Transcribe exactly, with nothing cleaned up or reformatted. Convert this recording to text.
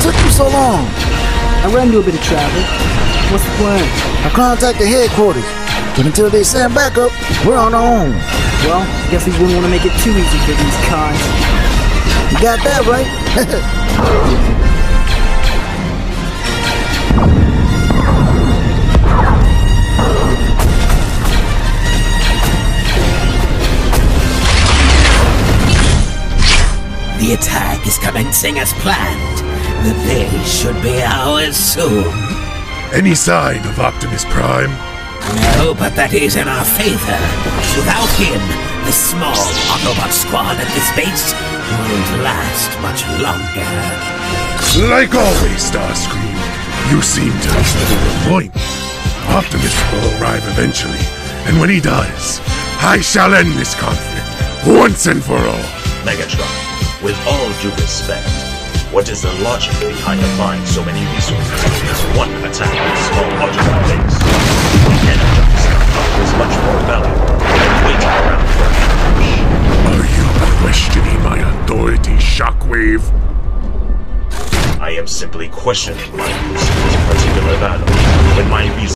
took you so long? I ran into a bit of traffic. What's the plan? I contacted headquarters, but until they send backup, we're on our own. Well, guess we wouldn't want to make it too easy for these cons. You got that right? The attack is commencing as planned. The base should be ours soon. Any sign of Optimus Prime? No, but that is in our favor. Without him, the small Autobot squad at this base won't last much longer. Like always, Starscream, you seem to miss the point. Optimus will arrive eventually, and when he does, I shall end this conflict once and for all. Megatron, with all due respect, what is the logic behind applying so many resources against one attack with a small Autobot base? Energized is much more valuable than waiting around for an ambush. Are you questioning my authority, Shockwave? I am simply questioning my use in this particular battle when my reason